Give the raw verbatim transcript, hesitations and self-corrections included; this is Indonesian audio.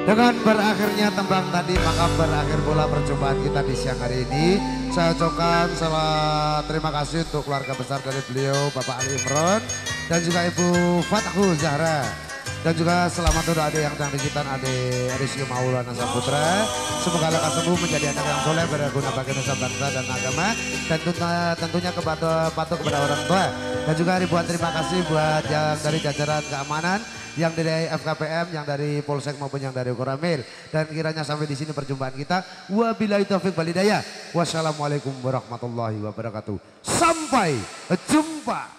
Dengan berakhirnya tembang tadi maka berakhir pula perjumpaan kita di siang hari ini. Saya ucapkan selamat terima kasih untuk keluarga besar dari beliau Bapak Ali Imron dan juga Ibu Fatahul Zahra. Dan juga selamat untuk adik yang sedang digitan, adik Rizky Maulana Saputra. Semoga lekas sembuh menjadi anak yang soleh berguna bagi nusa bangsa dan agama. Dan tentunya kepada patuh kepada orang tua. Dan juga ribuan terima kasih buat yang dari jajaran keamanan, yang dari F K P M, yang dari Polsek maupun yang dari Koramil. Dan kiranya sampai di sini perjumpaan kita. Wabillahi taufiq wal hidayah. Wassalamualaikum warahmatullahi wabarakatuh. Sampai jumpa.